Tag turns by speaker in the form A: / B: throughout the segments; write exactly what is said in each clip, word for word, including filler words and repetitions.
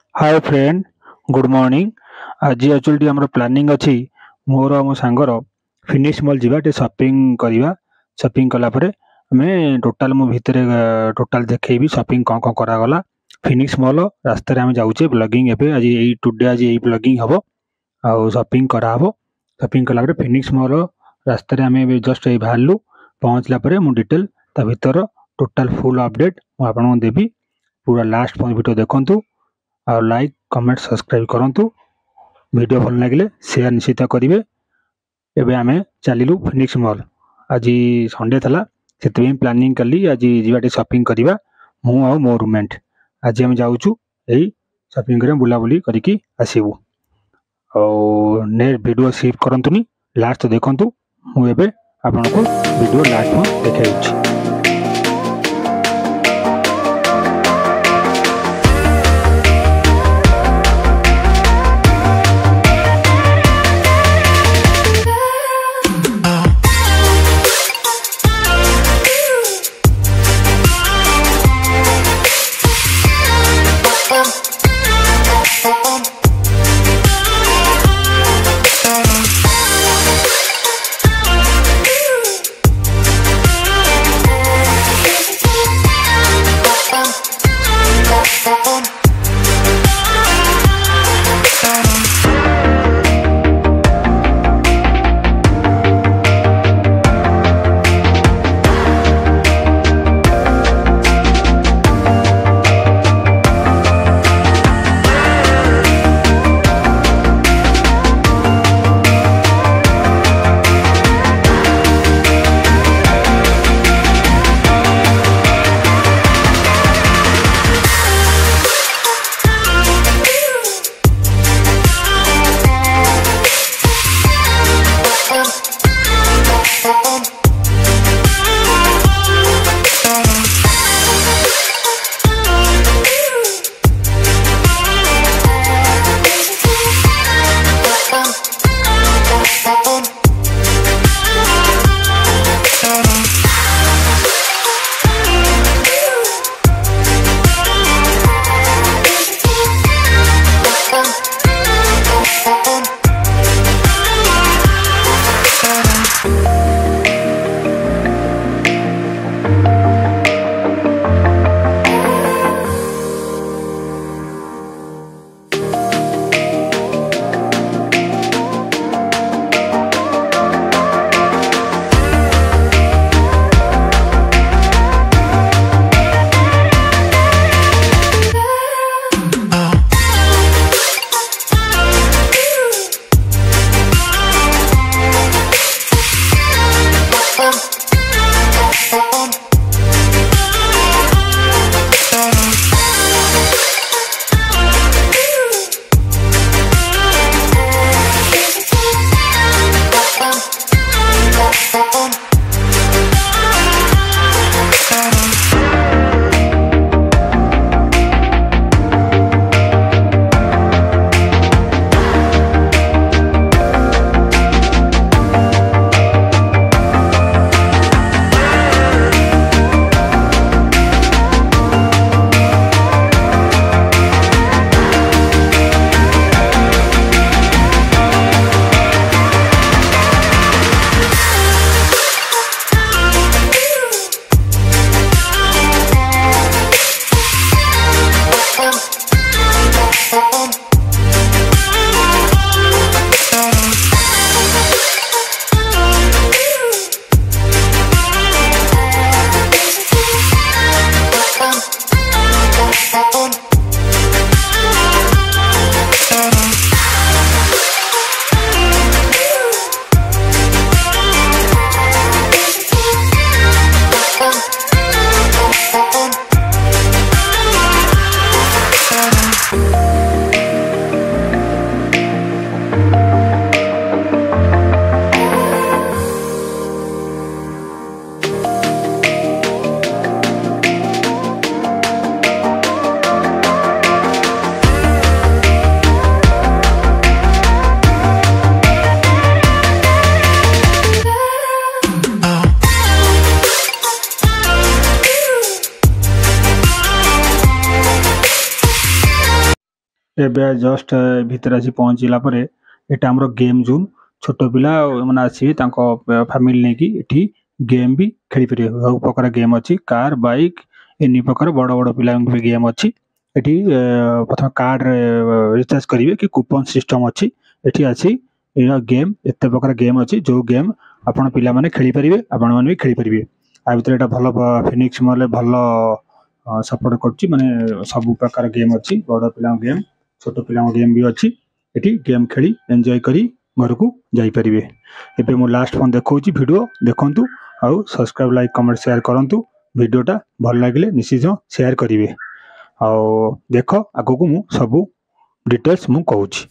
A: हाय friend, good morning. आज actually आम planning अच्छी मोर मो सांगर फिनिक्स मॉल जावा शॉपिंग करवा। शॉपिंग कलापर आम टोटाल मो भितर टोटाल देखी शॉपिंग कौन कौन करागला। फिनिक्स मॉल रास्तार आम जाऊे ब्लॉगिंग एवं आज यही टुडे आज यही ब्लॉगिंग हम आउ शॉपिंग कराहब। शॉपिंग कलापर फिनिक्स मॉल रास्तार आम जस्ट ये बाहरलु पहुँचला मु डिटेल ता भीतर टोटाल फुल अपडेट मुझे देवी। पूरा लास्ट वीडियो देखंतु और लाइक कमेंट सब्सक्राइब करंतु। वीडियो भल लगे शेयर निश्चित करेंगे। एवं आम चलू फिनिक्स मॉल। आज संडे था से प्लानिंग कली आज जीवा शॉपिंग करवा मु आ मो रूममेट। आज आम जाऊँ यही शॉपिंग कर बुलाबुली करके आसबू। और नेक्स्ट वीडियो स्किप करंतुनी लास्ट देखंतु। मुझे आपको वीडियो लास्ट देखा। ଏବେ ଜଷ୍ଟ ଭିତରେ ଆସି ପହଞ୍ଚିଲା ପରେ ଏଟା ଆମର गेम जोन छोट पिला माने आसी तांको फैमिली नेकी एठी गेम भी खेली परिबे सब प्रकार गेम अछि कार बाइक एनी प्रकार बड़ बड़ पिला भी गेम अछि एठी प्रथम कार्ड रिचार्ज करिवे कि कूपन सिस्टम अछि एठी अछि या गेम एते प्रकार गेम अछि जो गेम आपण पिला माने खेली परिबे आपण माने भी खेली परिबे आ भितर एटा भलो फिनिक्स मले भलो सपोर्ट करछि माने सब प्रकार गेम अछि बड़ पिला गेम छोट पिला गेम भी अछि एठी गेम खेली एन्जॉय करी घर को जाई परिबे एबे मो लास्ट फोन देखौछि वीडियो देखंतु आउ सब्सक्राइब लाइक कमेंट शेयर करंतु वीडियोटा भल लागिले निश्चित शेयर करिवे आउ देखो आगो को मु सब डिटेल्स मु कहूछि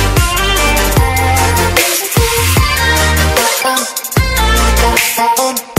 A: on